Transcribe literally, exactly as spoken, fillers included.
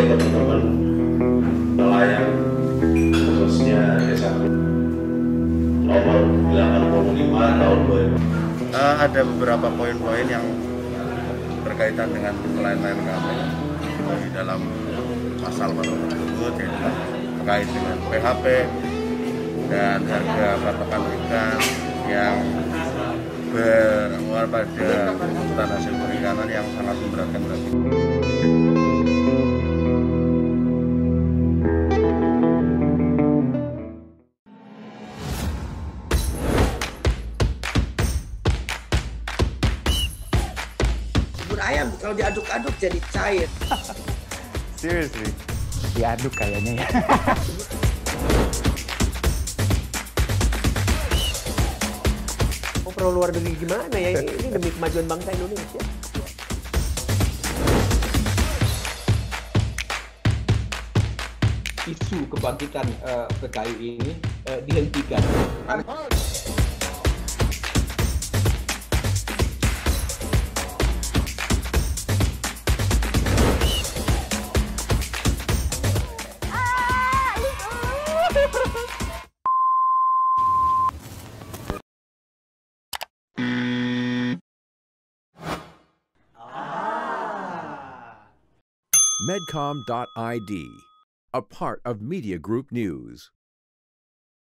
teman-teman nelayan khususnya desa nomor delapan puluh lima tahun dua ribu. Uh, ada beberapa poin-poin yang berkaitan dengan nelayan-nelayan kami di dalam pasal pasal tersebut, yaitu terkait dengan P H P dan harga patokan ikan yang bermuara pada tuntutan hasil perikanan yang sangat memberatkan bagi. Bubur ayam kalau diaduk-aduk jadi cair. Seriously? Diaduk kayaknya ya. Mau perlu luar negeri gimana ya? Ini, ini demi kemajuan bangsa Indonesia. Isu kebangkitan uh, P K I ini uh, dihentikan. Medcom dot I D, a part of Media Group News.